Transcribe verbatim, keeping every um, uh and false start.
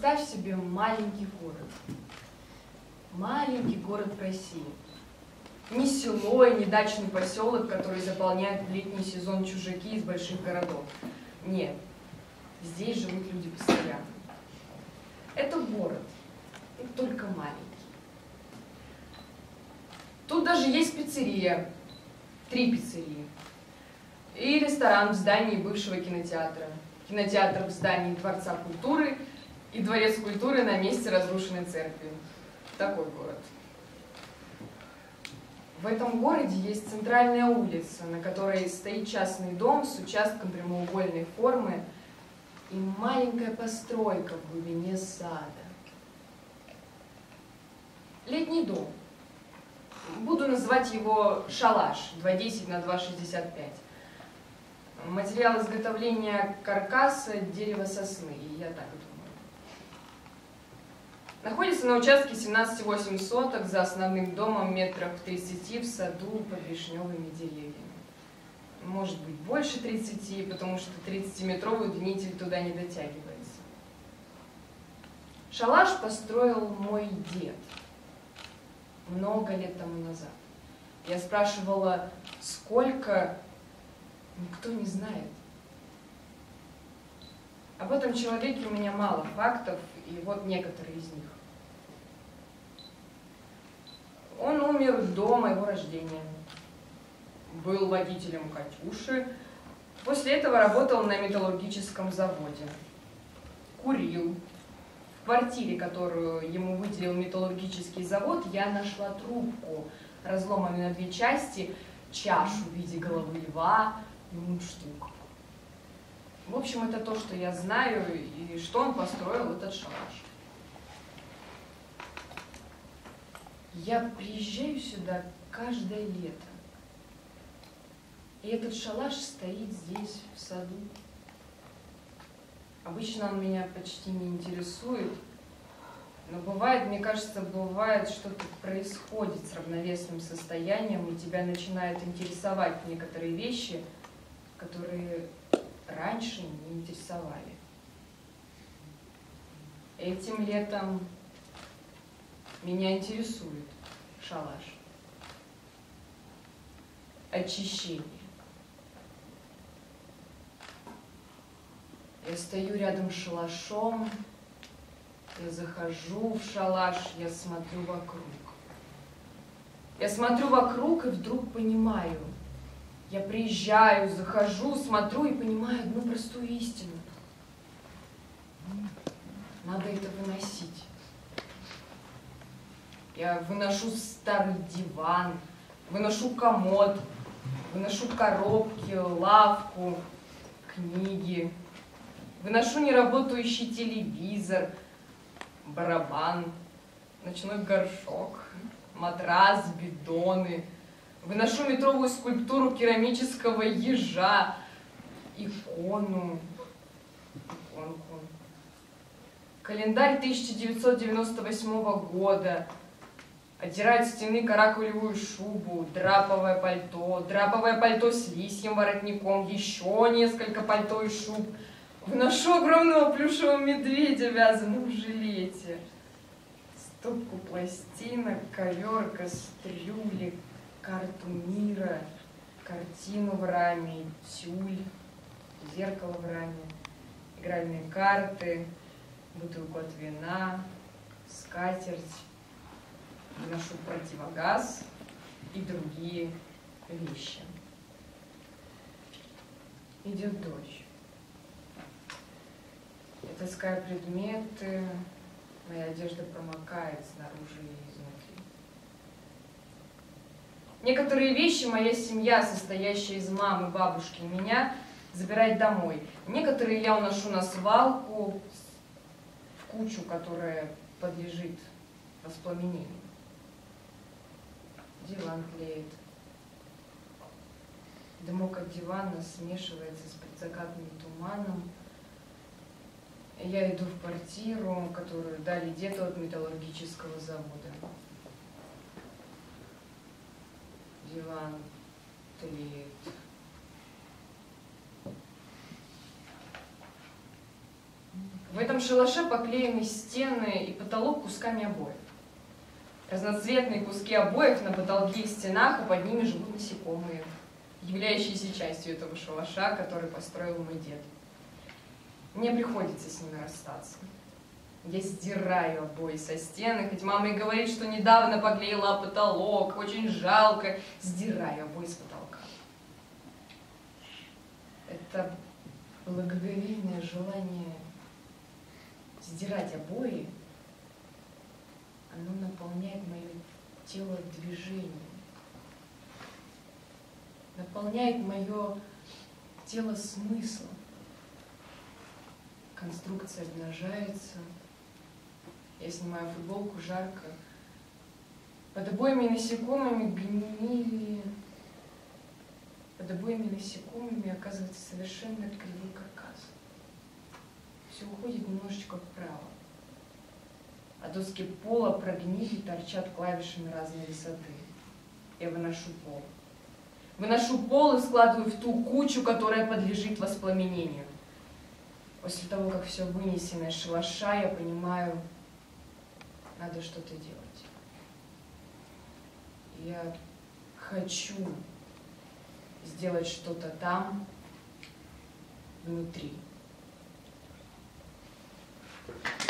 Представь себе маленький город. Маленький город в России. Не село и не дачный поселок, который заполняют в летний сезон чужаки из больших городов. Нет, здесь живут люди постоянно. Это город, и только маленький. Тут даже есть пиццерия, три пиццерии, и ресторан в здании бывшего кинотеатра, кинотеатр в здании Дворца культуры и Дворец культуры на месте разрушенной церкви. Такой город. В этом городе есть центральная улица, на которой стоит частный дом с участком прямоугольной формы и маленькая постройка в глубине сада. Летний дом. Буду называть его шалаш два десять на два шестьдесят пять. Материал изготовления каркаса – дерево сосны, я так думаю. Находится на участке семнадцать и восемь соток за основным домом метров в тридцати в саду под вишневыми деревьями. Может быть больше тридцати, потому что тридцатиметровый удлинитель туда не дотягивается. Шалаш построил мой дед много лет тому назад. Я спрашивала, сколько, никто не знает. Об этом человеке у меня мало фактов, и вот некоторые из них. Он умер до моего рождения. Был водителем «Катюши». После этого работал на металлургическом заводе. Курил. В квартире, которую ему выделил металлургический завод, я нашла трубку, разломанную на две части, чашу в виде головы льва и мундштук. В общем, это то, что я знаю, и что он построил этот шалаш. Я приезжаю сюда каждое лето. И этот шалаш стоит здесь, в саду. Обычно он меня почти не интересует, но бывает, мне кажется, бывает, что-то происходит с равновесным состоянием, и тебя начинают интересовать некоторые вещи, которые раньше не интересовали. Этим летом меня интересует шалаш. Очищение. Я стою рядом с шалашом, я захожу в шалаш, я смотрю вокруг. Я смотрю вокруг и вдруг понимаю. Я приезжаю, захожу, смотрю и понимаю одну простую истину. Надо это выносить. Я выношу старый диван, выношу комод, выношу коробки, лавку, книги. Выношу неработающий телевизор, барабан, ночной горшок, матрас, бидоны. Выношу метровую скульптуру керамического ежа, икону, иконку. Календарь тысяча девятьсот девяносто восьмого года. Оттираю от стены каракулевую шубу, драповое пальто, драповое пальто с лисьим воротником, еще несколько пальто и шуб. Выношу огромного плюшевого медведя в вязаном жилете. Стопку пластинок, ковер, кастрюли, карту мира, картину в раме, тюль, зеркало в раме, игральные карты, бутылку от вина, скатерть. Выношу противогаз и другие вещи. Идет дождь. Я таскаю предметы, моя одежда промокает снаружи и изнутри. Некоторые вещи моя семья, состоящая из мамы, бабушки и меня, забирает домой. Некоторые я уношу на свалку, в кучу, которая подлежит воспламенению. Диван тлеет. Дымок от дивана смешивается с предзакатным туманом. Я иду в квартиру, которую дали деду от металлургического завода. Диван тлеет. В этом этом шалаше поклеены стены и потолок кусками обоев. Разноцветные куски обоев на потолке и стенах, а под ними живут насекомые, являющиеся частью этого шалаша, который построил мой дед. Мне приходится с ними расстаться. Я сдираю обои со стены, хоть мама и говорит, что недавно поклеила потолок, очень жалко. Сдираю обои с потолка. Это благоговейное желание сдирать обои, оно наполняет мое тело движением, наполняет мое тело смыслом. Конструкция обнажается, я снимаю футболку, жарко. Под обоими насекомыми гнили, под обоими насекомыми оказывается совершенно кривой каркас. Все уходит немножечко вправо. А доски пола прогнили, торчат клавишами разной высоты. Я выношу пол. Выношу пол и складываю в ту кучу, которая подлежит воспламенению. После того, как все вынесено из шалаша, я понимаю, надо что-то делать. Я хочу сделать что-то там, внутри.